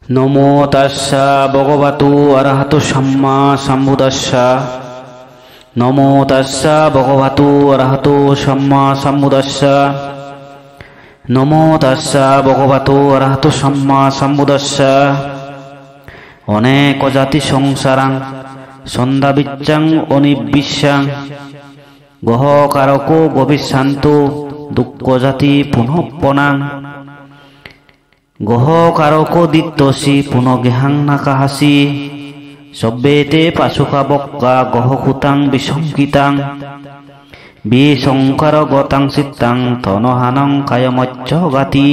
নমো তাস্সা ভগবতু অরহতু সম্মা সম্বুদ্ধাস্সা। নমো তাস্সা ভগবতু অরহতু সম্মা সম্বুদ্ধাস্সা। নমো তাস্সা ভগবতু অরহতু সম্মা সম্বুদ্ধাস্সা। অনেক জাতি সংসারাং সন্ধ্যাবিচ্ছাং অনিবিশ্যাং গহ কারকো গবিশান্তু দুঃখ জাতি পুনঃপনাং গহ কারকো দিত্যসি পুনঃগেহাং নাকাহাসি সব্যেতে পাশুকা বক্কা গহ কুতাং বিসংকিতাং বিসংকার গতাং চিত্তাং তনহানং কায়মচ্চ গাতি।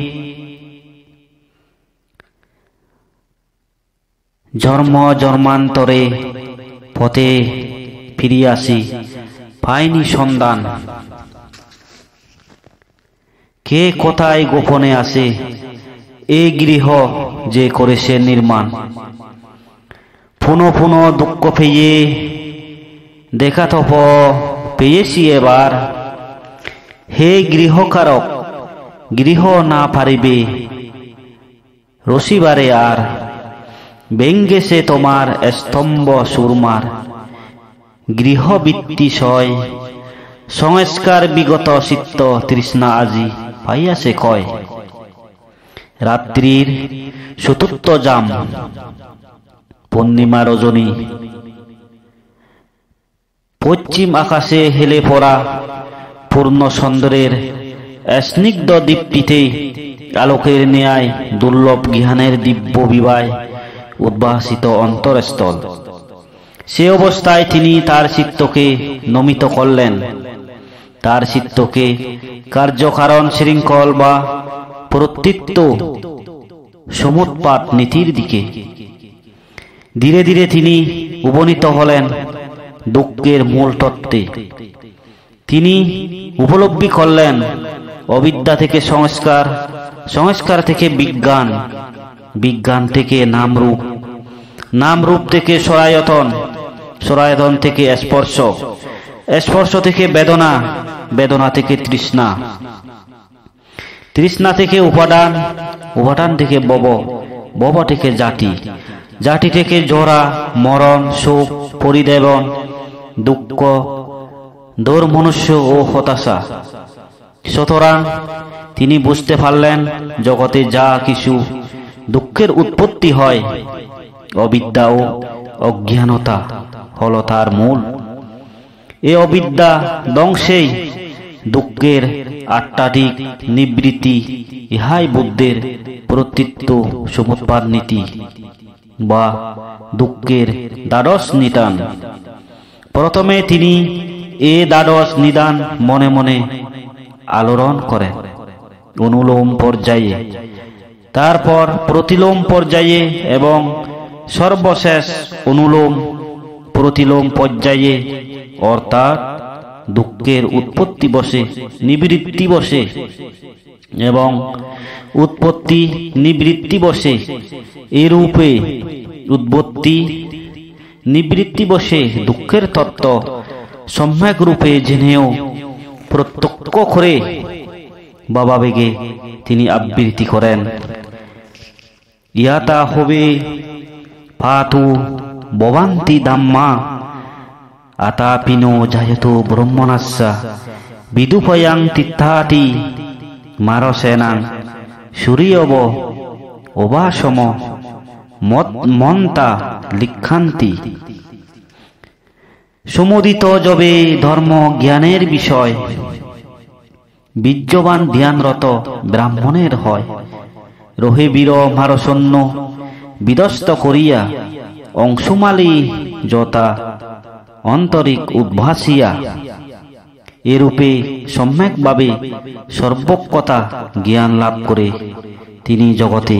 জন্ম জন্মান্তরে পথে ফিরিয়াছি পাইনি সন্ধান, কে কোথায় গোপনে আছে এই গৃহ যে করেছে নির্মাণ। পুনঃ পুনঃ দুঃখ পেয়ে দেখা তপ পেয়েছি এবার, হে গৃহকারক গৃহ না পারিবে রসিবারে আর। ব্যঙ্গেছে তোমার স্তম্ভ সুরমার গৃহবৃত্তি সয় সংস্কার বিগত চিত্ত তৃষ্ণা আজি পাইয়াছে কয়। রাত্রির চতুর্থ জাম পূর্ণিমা রজনী, পশ্চিম আকাশে হেলে পড়া পূর্ণ চন্দ্রের স্নিগ্ধ দীপ্তিতে আলোকের ন্যায় দুর্লভ জ্ঞানের দিব্য বিবায় উদ্ভাসিত অন্তরস্থল। সে অবস্থায় তিনি তার চিত্তকে নমিত করলেন, তার চিত্তকে কার্যকারণ শৃঙ্খল বা প্রত্যৃত্ব সমুৎপাত নীতির দিকে। ধীরে ধীরে তিনি উপনীত হলেন দুঃখের মূল তত্ত্বে। তিনি উপলব্ধি করলেন অবিদ্যা থেকে সংস্কার, সংস্কার থেকে বিজ্ঞান, বিজ্ঞান থেকে নামরূপ, নামরূপ থেকে সরায়তন, সরায়তন থেকে স্পর্শ, স্পর্শ থেকে বেদনা, বেদনা থেকে তৃষ্ণা, তৃষ্ণা থেকে উপাদান, উপাদান থেকে ভব, ভব থেকে জাতি, জাতি থেকে জরা মরণ শোক পরিদেবন দুঃখ দৌর্মনুষ্য ও হতাশা। সুতরাং তিনি বুঝতে পারলেন জগতে যা কিছু দুঃখের উৎপত্তি হয় অবিদ্যা ও অজ্ঞানতা হল তার মূল। এ অবিদ্যা ধ্বংসেই দুঃখের আট্টাধিক নিবৃত্তি, ইহাই বুদ্ধের প্রত্যৃত্ব সমুৎপাদ নীতি বা দুঃখের দ্বাদশ নিদান। প্রথমে তিনি এ দ্বাদশ নিদান মনে মনে আলোড়ন করেন অনুলোম পর্যায়ে, তারপর প্রতিলোম পর্যায়ে এবং সর্বশেষ অনুলোম প্রতিলোম পর্যায়ে, অর্থাৎ দুঃখের উৎপত্তি বসে নিবৃত্তি বসে এবং উৎপত্তি নিবৃত্তি বসে, এরূপে উৎপত্তি নিবৃত্তি বসে দুঃখের তত্ত্ব সম্যক রূপে জেনেও প্রত্যক্ষ করে ভাবাবেগে তিনি আবৃত্তি করেন। ইয়াতা হবে পাতু ভবান্তি ধাম্মা আতাপিনো জায়তো ব্রহ্মণাস্যা বিদুপয়াং তীর্থাতি মারসেনাং সূর্যব অবাসম মন্তা লিখান্তি। সমুদিত যবে ধর্ম জ্ঞানের বিষয় বীর্যবান ধ্যানরত ব্রাহ্মণের হয়। রহে বীর মারসন্ন বিদস্ত করিয়া অংশুমালি যতা অন্তরিক উদ্ভাসিয়া। এরূপে সম্যকভাবে সর্বজ্ঞতা জ্ঞান লাভ করে তিনি জগতে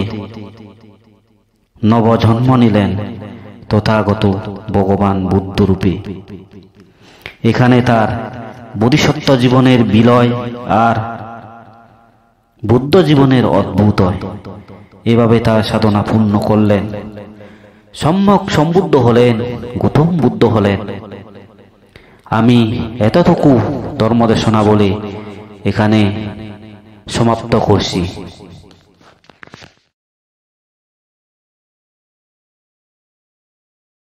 নবজন্ম নিলেন তথাগত ভগবান বুদ্ধরূপে। এখানে তার বোধিসত্ত্ব জীবনের বিলয় আর বুদ্ধ জীবনের অদ্ভুত। এভাবে তার সাধনা পূর্ণ করলেন, সম্যক সম্বুদ্ধ হলেন, গৌতম বুদ্ধ হলেন। আমি এতটুকু ধর্মদেশনা বলে এখানে সমাপ্ত করছি।